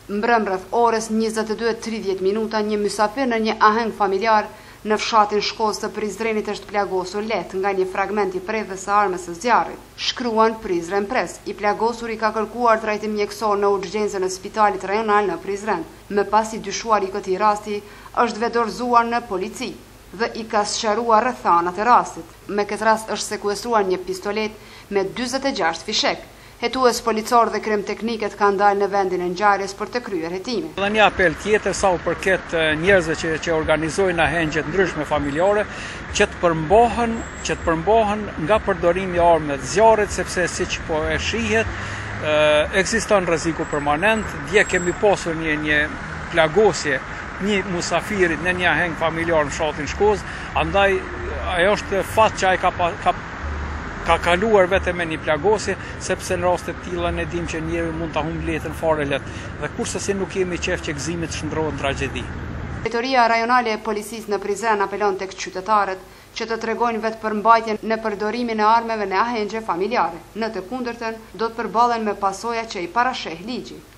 Mbrëm rreth orës 22:30 minuta një mysafir në një aheng familjar në fshatin Shkoz të Prizrenit është plagosur lehtë nga një fragment i prerjes së armës së zjarrit. Shkruan Prizren Press. I plagosuri ka kërkuar trajtim mjekësor në urgjencën e spitalit rajonal në Prizren. Më pas i dyshuari i këtij rasti është vedorzuar në polici dhe i ka sqaruar rrethanat e rastit. Me këtë rast është sekuestruar një pistolet me 46 fishek. Hetues policor dhe krim tekniket kanë dalë në vendin e ngjarjes për të kryer hetimin. Dhe një apel tjetër sa u përket njerëzve që organizojnë ahengje të ndryshme familjare, që të përmbohen nga përdorimi i armëve zjarrit, sepse siç po e shihet, ekziston rreziku permanent. Dje kemi pasur një plagosje një musafirit në një aheng familjar në fshatin Shkoz, andaj ajo është fat që ai ka kaluar vetëm me një plagosje, sepse në raste të tilla ne dim që njeriu mund ta humb letën fare lehtë. Dhe kurse si nuk kemi qejf që gëzimit shndrohet në tragjedi. Drejtoria rajonale e policisë në Prizren apelon tek qytetarët që të tregojnë vetë përmbajtjen në përdorimin e armëve në ahengje familjare. Në të kundërtën, do të përballen me pasoja që i parasheh ligji.